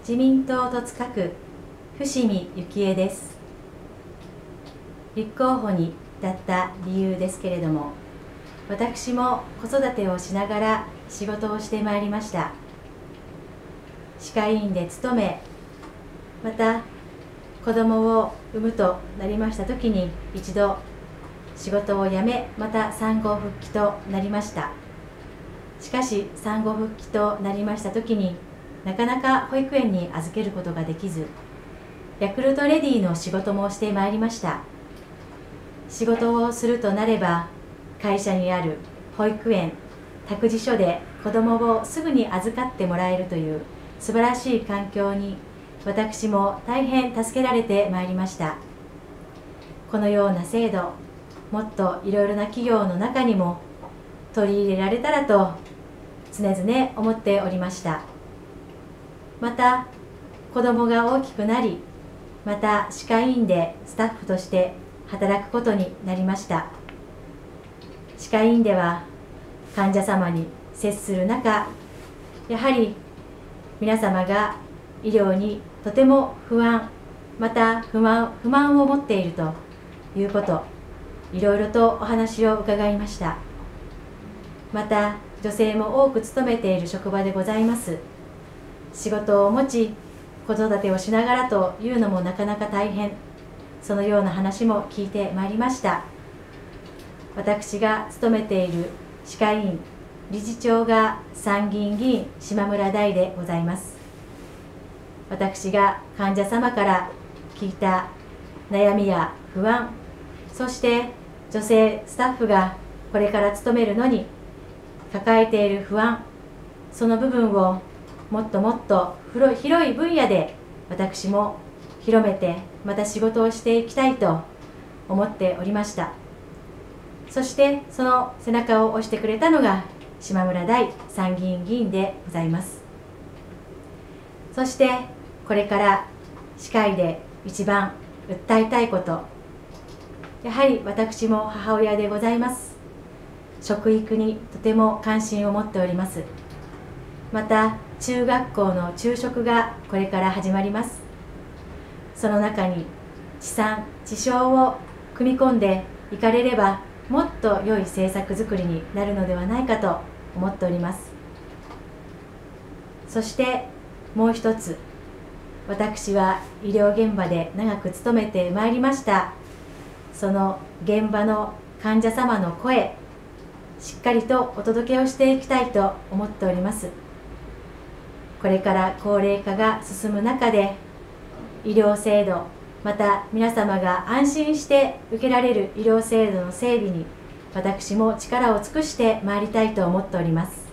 自民党戸塚区伏見幸恵です。立候補に至った理由ですけれども、私も子育てをしながら仕事をしてまいりました。歯科医院で勤め、また子供を産むとなりました時に一度仕事を辞め、また産後復帰となりました。しかし産後復帰となりました時になかなか保育園に預けることができず、ヤクルトレディの仕事もしてまいりました。仕事をするとなれば、会社にある保育園、託児所で子どもをすぐに預かってもらえるという素晴らしい環境に私も大変助けられてまいりました。このような制度、もっといろいろな企業の中にも取り入れられたらと常々思っておりました。また子どもが大きくなり、また歯科医院でスタッフとして働くことになりました。歯科医院では患者様に接する中、やはり皆様が医療にとても不安、また不満を持っているということ、いろいろとお話を伺いました。また女性も多く勤めている職場でございます。仕事を持ち子育てをしながらというのもなかなか大変、そのような話も聞いてまいりました。私が勤めている歯科医院理事長が参議院議員島村大でございます。私が患者様から聞いた悩みや不安、そして女性スタッフがこれから勤めるのに抱えている不安、その部分をもっともっと広い分野で私も広めて、また仕事をしていきたいと思っておりました。そしてその背中を押してくれたのが島村大参議院議員でございます。そしてこれから歯科医で一番訴えたいこと、やはり私も母親でございます。食育にとても関心を持っております。また中学校の昼食がこれから始まります。その中に地産地消を組み込んでいかれれば、もっと良い政策づくりになるのではないかと思っております。そしてもう一つ、私は医療現場で長く勤めてまいりました。その現場の患者様の声、しっかりとお届けをしていきたいと思っております。これから高齢化が進む中で、医療制度、また皆様が安心して受けられる医療制度の整備に私も力を尽くしてまいりたいと思っております。